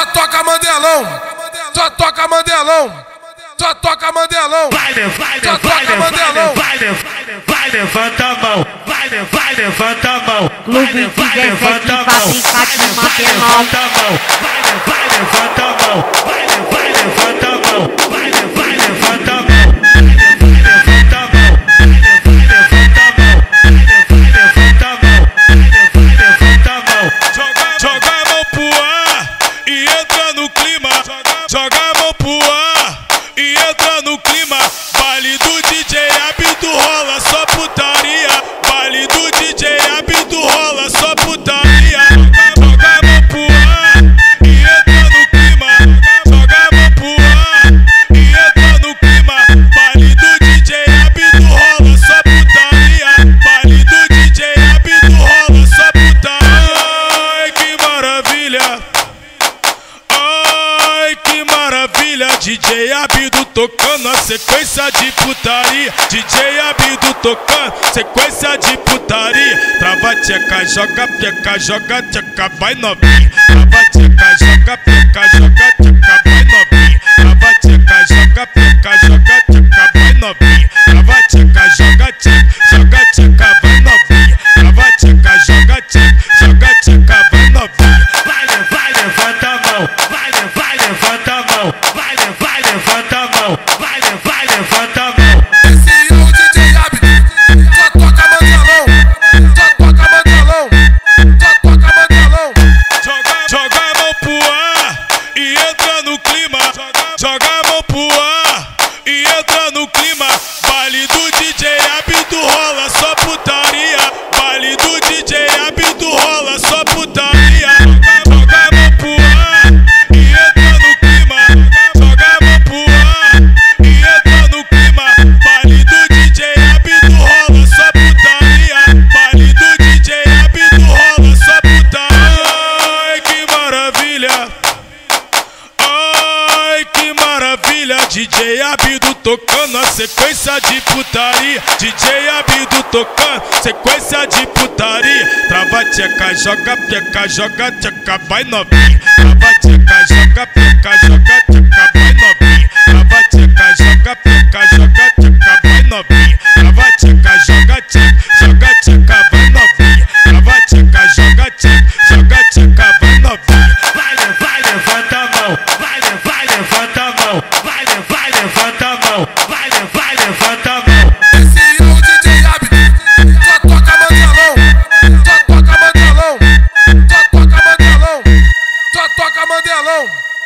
toca Mandelão, só toca Mandelão, só toca Mandelão. Vai, levanta a mão, vai, levanta a mão. Clube 17 fabricado de Mandelão. Levanta a mão, vai, levanta a mão, vai, levanta a mão, vai, levanta a mão. Joga a mão pro ar e entra no clima. Joga a mão pro ar e entra no clima. Baile do DJ Abdu rola só putaria. Baile do DJ Abdu rola só putaria. Joga a mão pro ar e entra no clima. Joga a mão pro ar e entra no clima. Baile do DJ Abdu rola só putaria. Baile do DJ Abdu rola só putaria. Ai que maravilha, ai que maravilha. DJ Abdu tocando a sequência de putaria. DJ Abdu tocando sequência de putaria. Trava tcheca, joga peca, joga tcheca, vai novinha. Trava tcheca, joga peca, joga tcheca, vai novinha. Trava tcheca, joga peca, joga tcheca, vai novinha. Trava tcheca, joga tcheca, joga tcheca, vai novinha. Trava tcheca, joga tcheca, joga tcheca, vai novinha. Vai, levanta a mão, vai, levanta a mão, vai, levanta a mão, vai, levanta a mão. Esse é o DJ Abdu, só toca Mandelão, só toca Mandelão, só toca Mandelão. Joga a mão pro ar e entra no clima. Joga a mão pro ar e entra no clima. Baile do DJ Abdu rola só putaria. Baile do DJ Abdu rola só putaria. Joga a mão pro ar e entra no clima. Joga a mão pro ar e entra no clima. Baile do DJ Abdu rola só putaria. Baile do DJ Abdu rola só putaria. Ai que maravilha, ai que maravilha. DJ Abdu tocando a sequência de putaria. DJ Abdu tocando sequência de putaria. Trava tcheca, joga peca, joga tcheca, vai novinha. Trava tcheca, joga peca, joga tcheca, vai novinha. Trava tcheca, joga peca, joga tcheca, vai novinha. Trava tcheca, joga tcheca, joga tcheca, vai novinha. Trava tcheca, joga tcheca, joga tcheca, vai novinha. Vai, levanta a mão, vai, levanta a mão, vai, levanta a mão, vai, levanta a mão. Esse é o DJ Abdu, só toca Mandelão, só toca Mandelão, só toca Mandelão, só toca Mandelão.